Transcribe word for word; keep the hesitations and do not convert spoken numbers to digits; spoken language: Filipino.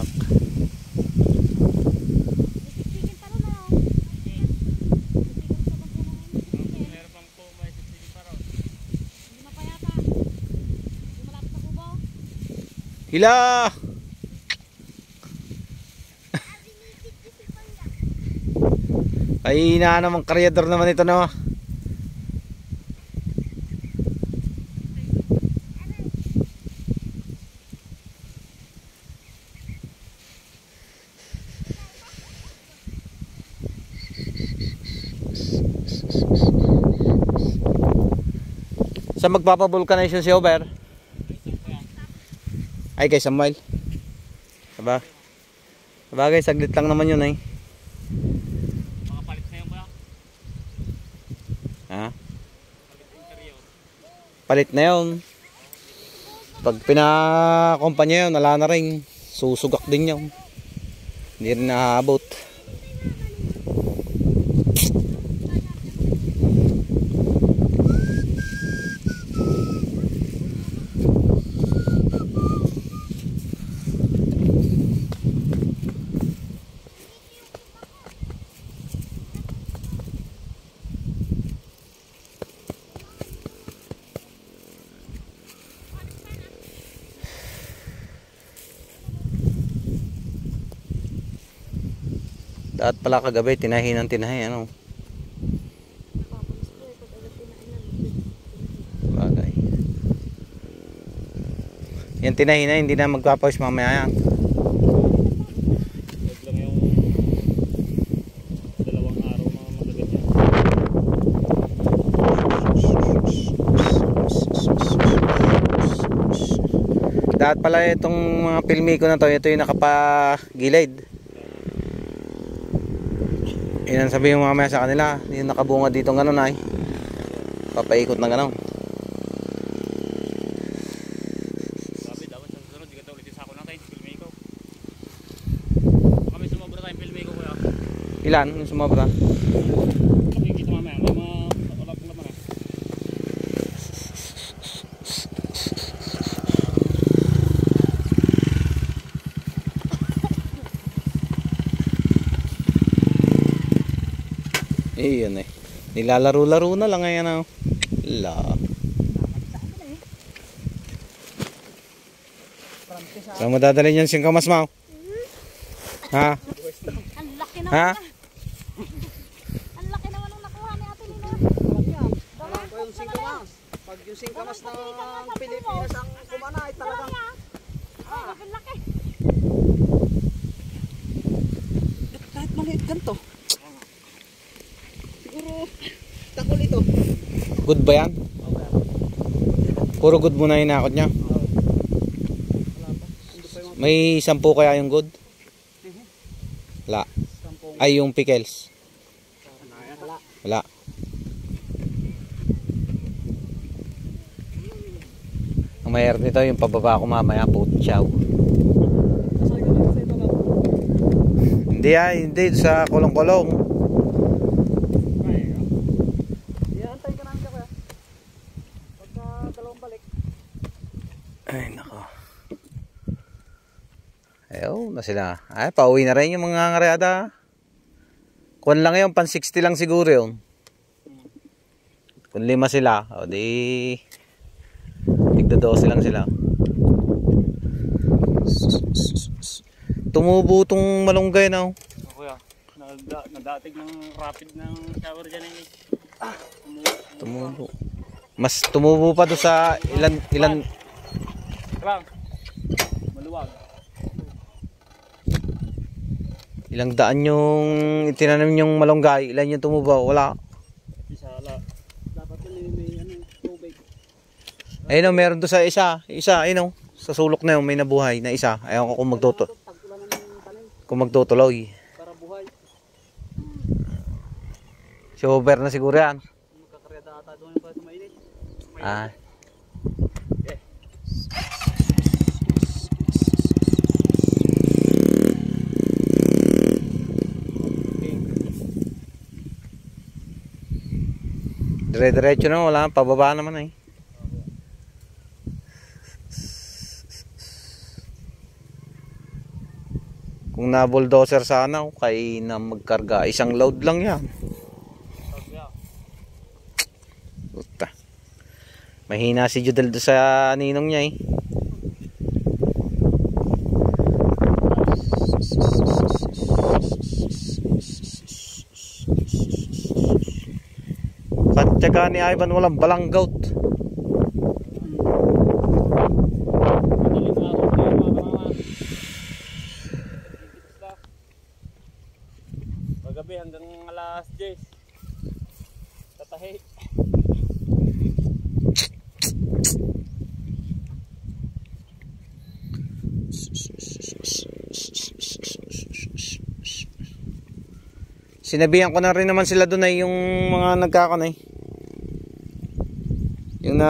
Tapak. Hila! Ay na naman karyador naman ito no. Sa magpapavulcanization si Over? Ay kay Samuel. Aba. Sabagay saglit lang naman yun ay. Makapalit na yun ba? Ha? Palit na yun. Pag pinakumpanya yun, wala na rin. Susugak din yun. Hindi rin naaabot. Dapat pala kagabi, tinahi ng tinahi, ano? Bagay. Yan tinahi na, hindi na magpapawis mamaya yan. Huwag lang yung dalawang araw mga magagat yan. Dapat pala itong mga filmi ko na to, ito yung nakapagilid. Yan ang sabihin mo mamaya sa kanila, yung nakabunga dito ng gano'n ay papaikot ng gano'n. Sabi dapat sa susunod, di ka ulit yung sako natin, filmi ko. Kami sumabra tayong filmi ko kuya. Ilan yung sumabra? Makikita mamaya, may mga wala pong laman eh. Eh yun eh, nilalaro-laro na lang ngayon. Oh. La. Saan mo dadalhin yan singkamas mo? Ha? Ang laki naman. Ha? Ang laki naman nung nakuha ni Ate Lina. Alam ko yung singkamas. Pag yung singkamas ng Pilipinas ang kumana ay talagang Ah, ang laki. kahit maliit ganito. Siguro takol ito. Good ba yan? Puro good muna yung nakot niya. May sampu kaya yung good? Wala. Ay yung pickles. Wala. Ang mayroon nito yung pababa ko mamaya, putsaw. Hindi ah, hindi sa kolong-kolong. Iantay ka namin ka kuya. Pagka dalawang balik. Ay nako. Ayaw na sila. Ay pauwi na rin yung mga ngareada. Kung lang yun, pan sixty lang siguro yun. Kung lima sila, o di tigdodose lang sila. Tumubo tong malunggay na. Oh, kuya, nada, nadatig ng rapid ng shower dyan eh. Ah, Tumubo. Mas tumubo pa do sa ilan ilan Bang, maluwag. ilang daan yung itinanim yung malunggay. Ilan yung tumubo? Wala. Isa la. Dapat yun may ano, tubig. Ayun o, meron do sa isa. Isa, ayun o. Sa sulok na yun, may nabuhay na isa. Ayaw ko kung magtuto. Pagkulan ng tanim Kung magtutuloy. para buhay. Sober na siguro yan. Magkakaryada ata doon yung pala mainit. Ah. Dire-diretso na, wala. Pababa naman eh. Kung na bulldozer sana ako, kay na magkarga. Isang load lang yan. Puta. Mahina si Judel do sa ninong niya eh. Patyaga ni Ivan walang balanggout. Paggabi hanggang alas diyes. Tatahi. Sinabihan ko na rin naman sila doon ay yung mga nagkakanay.